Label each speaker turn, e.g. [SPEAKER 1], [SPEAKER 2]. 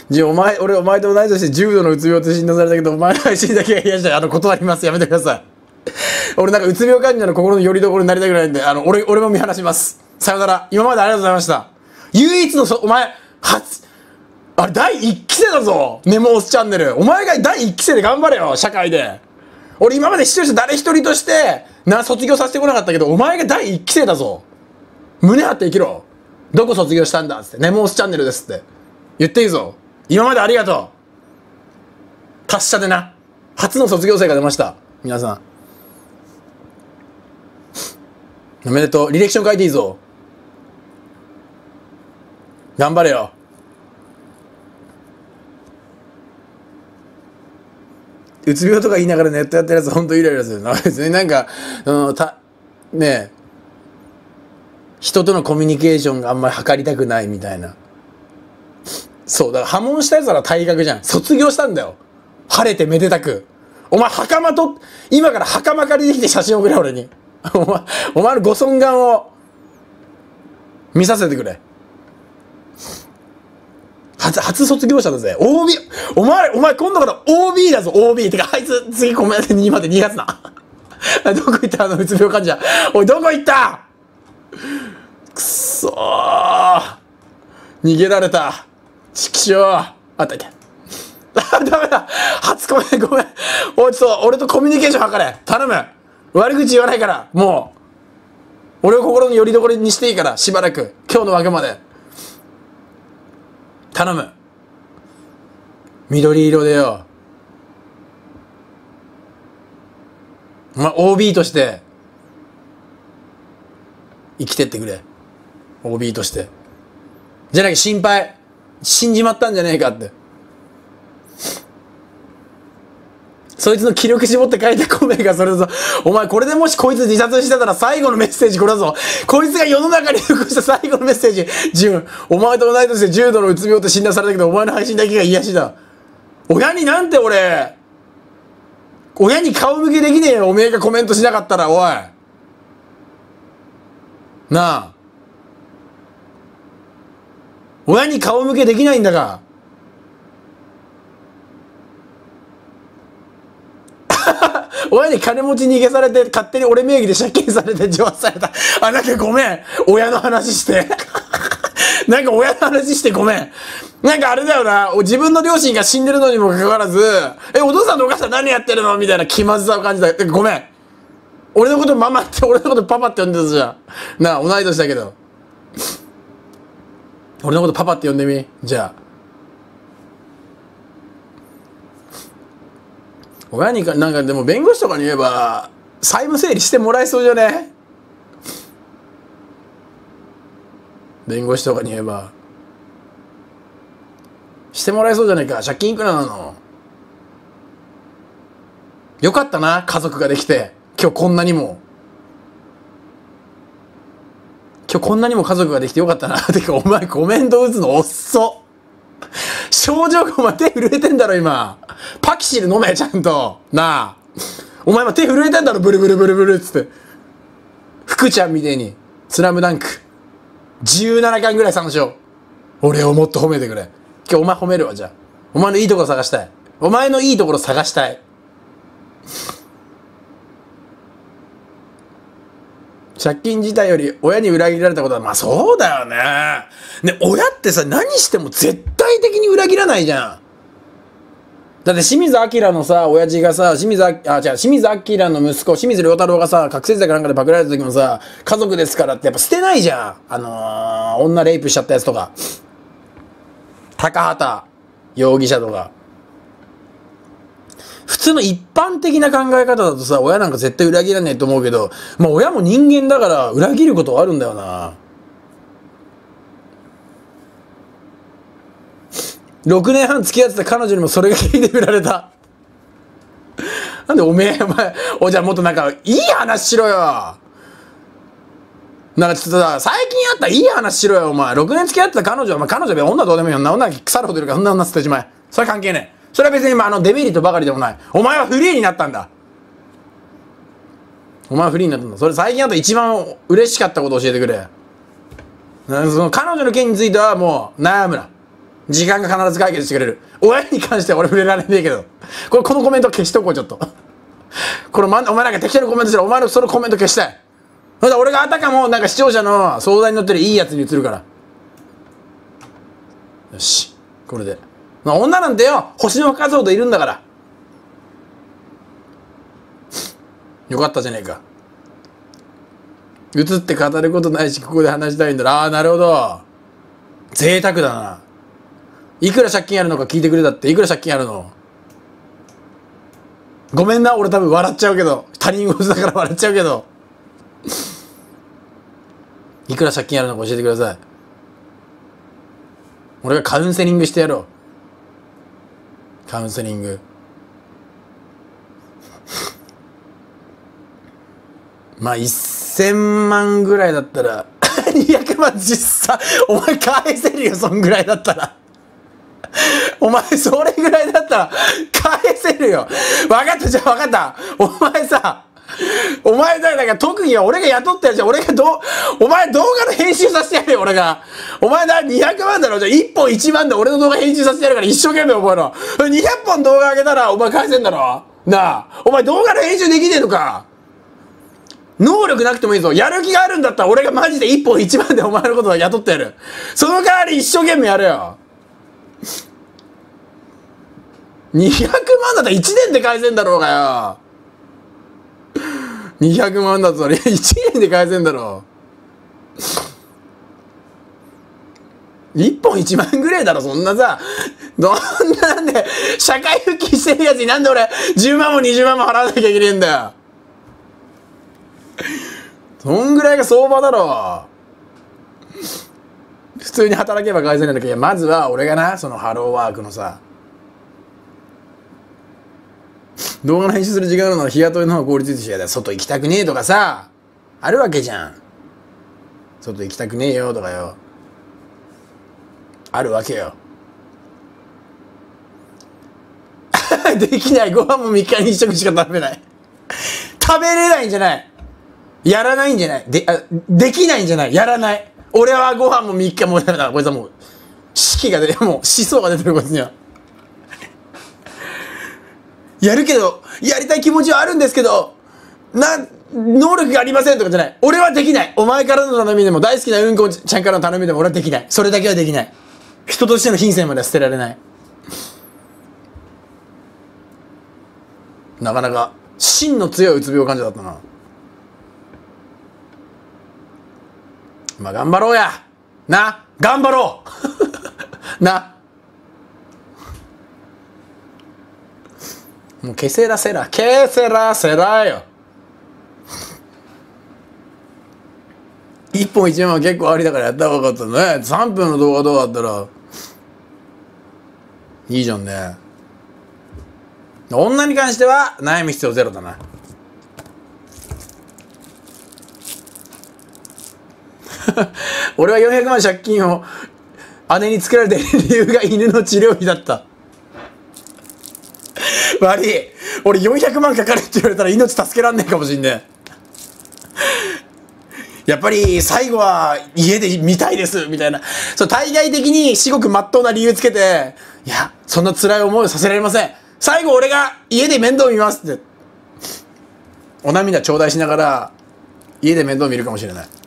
[SPEAKER 1] じゃあ俺お前と同い年で重度のうつ病って診断されたけど、お前の配信だけが嫌じゃ断ります。やめてください。俺なんかうつ病患者の心の拠り所になりたくないんで、俺も見放します。さよなら。今までありがとうございました。唯一のお前、あれ第1期生だぞ。ネモオスチャンネル。お前が第1期生で頑張れよ、社会で。俺今まで視聴者誰一人として、卒業させてこなかったけど、お前が第1期生だぞ。胸張って生きろ。どこ卒業したんだっつって。ネモオスチャンネルですって。言っていいぞ。今までありがとう。達者でな。初の卒業生が出ました。皆さん。おめでとう。履歴書書いていいぞ。頑張れよ。うつ病とか言いながらネットやってるやつほんとイライラするな。別になんか、ねえ、人とのコミュニケーションがあんまり図りたくないみたいな。そう、だから破門したやつら体格じゃん。卒業したんだよ。晴れてめでたく。お前今から袴借りてきて写真送れ、俺に。お前のご尊顔を見させてくれ。初卒業者だぜ。OB。お前今度から OB だぞ、OB。てか、あいつ、次コメント2まで逃がすな。どこ行ったうつ病患者。おい、どこ行った。くそー。逃げられた。ちくしょう。あったいた。ダメだ。初コメントごめん。おい、ちょっと、俺とコミュニケーション図れ。頼む。悪口言わないから、もう。俺を心の拠り所にしていいから、しばらく。今日の枠まで。頼む。緑色でよ。お前 OB として生きてってくれ。 OB としてじゃなきゃ心配。死んじまったんじゃねえかって。そいつの気力絞って書いたコメがそれだぞ。お前これでもしこいつ自殺してたら最後のメッセージこれだぞ。こいつが世の中に残した最後のメッセージ。お前と同い年で重度のうつ病って診断されたけど、お前の配信だけが癒しだ。親になんて親に顔向けできねえよ。おめえがコメントしなかったら、おい。なあ。親に顔向けできないんだが。親に金持ち逃げされて、勝手に俺名義で借金されて蒸発された。なんかごめん。親の話して。なんか親の話してごめん。なんかあれだよな。自分の両親が死んでるのにもかかわらず、お父さんとお母さん何やってるのみたいな気まずさを感じた。ごめん。俺のことママって、俺のことパパって呼んでたじゃん。なあ、同い年だけど。俺のことパパって呼んでみ。じゃあ。親になんかでも弁護士とかに言えば債務整理してもらえそうじゃね。弁護士とかに言えばしてもらえそうじゃないか。借金いくらなの。よかったな、家族ができて。今日こんなにも家族ができてよかったな。てかお前コメント打つの遅っ。症状がお前手震えてんだろ今。パキシル飲めちゃんと。なあ。お前今手震えてんだろブルブルブルブルっつって。福ちゃんみてえに。スラムダンク。17巻ぐらい参照。俺をもっと褒めてくれ。今日お前褒めるわ、じゃあ。お前のいいところ探したい。お前のいいところ探したい。借金自体より親に裏切られたことは、まあそうだよね。ね、親ってさ、何しても絶対的に裏切らないじゃん。だって清水明のさ、親父がさ、清水明の息子、清水良太郎がさ、覚醒剤かなんかでパクられた時もさ、家族ですからってやっぱ捨てないじゃん。女レイプしちゃったやつとか。高畑容疑者とか。普通の一般的な考え方だとさ、親なんか絶対裏切らねえと思うけど、まあ親も人間だから裏切ることはあるんだよな。6年半付き合ってた彼女にもそれが聞いてみられた。なんでおめえ、じゃあもっとなんかいい話しろよ。なんかちょっとさ、最近あったいい話しろよ、お前。6年付き合ってた彼女は、彼女は女どうでもいいよ。女腐るほどいるから、そんな女捨てちまえ。それ関係ねえ。それは別にデメリットばかりでもない。お前はフリーになったんだ。お前はフリーになったんだ。それ最近あった一番嬉しかったこと教えてくれ。その彼女の件についてはもう悩むな。 時間が必ず解決してくれる。親に関しては俺触れられねえけど。このコメント消しとこう、ちょっと。お前なんか適当にコメントしてる。お前のそのコメント消したい。それで俺があたかもなんか視聴者の相談に乗ってるいいやつに移るから。よし。これで。女なんてよ、星の数ほどいるんだから。よかったじゃねえか。映って語ることないし、ここで話したいんだな。ああ、なるほど。贅沢だな。いくら借金あるのか聞いてくれたって。いくら借金あるの？ごめんな、俺多分笑っちゃうけど。他人事だから笑っちゃうけど。いくら借金あるのか教えてください。俺がカウンセリングしてやろう。カウンセリング。まあ1000万ぐらいだったら200万実際お前返せるよ。そんぐらいだったらお前それぐらいだったら返せるよ。分かった。じゃあ分かった。お前だから特技は俺が雇ったやつじゃん。お前動画の編集させてやるよ。俺がお前200万だろ。じゃあ1本1万で俺の動画編集させてやるから一生懸命覚えろ。200本動画上げたらお前返せんだろ。なあ、お前動画の編集できねえのか。能力なくてもいいぞ。やる気があるんだったら俺がマジで1本1万でお前のことを雇ってやる。その代わり一生懸命やるよ。200万だったら1年で返せんだろうがよ。200万だったら1年で返せんだろう。1本1万ぐらいだろ。そんなさ、なんで社会復帰してるやつになんで俺10万も20万も払わなきゃいけねえんだよ。そんぐらいが相場だろ。普通に働けば返せないんだけど、いやまずは俺がな、そのハローワークのさ、動画の編集する時間あるのは日雇いの方が効率いいし、や外行きたくねえとかさ、あるわけじゃん。外行きたくねえよとかよ、あるわけよ。できない。ご飯も3日に1食しか食べない。食べれないんじゃない。やらないんじゃない。できないんじゃない。やらない。俺はご飯も3日もダメだ。こいつはもう、士気が出て、もう思想が出てるこいつには。やるけど、やりたい気持ちはあるんですけど、能力がありませんとかじゃない。俺はできない。お前からの頼みでも、大好きなうんこちゃんからの頼みでも俺はできない。それだけはできない。人としての品性までは捨てられない。なかなか、芯の強いうつ病患者だったな。まあ頑張ろうやな。頑張ろうな。もうケセラセラよ。1本1万は結構ありだからやった方がよかったね。3分の動画どうだったらいいじゃんね。女に関しては悩む必要ゼロだな。俺は400万借金を姉に作られている理由が犬の治療費だった。悪い。俺400万かかるって言われたら命助けらんねえかもしんねえ。やっぱり最後は家で見たいですみたいな、そう対外的に至極真っ当な理由つけて、いやそんな辛い思いをさせられません、最後俺が家で面倒見ますってお涙頂戴しながら家で面倒見るかもしれない。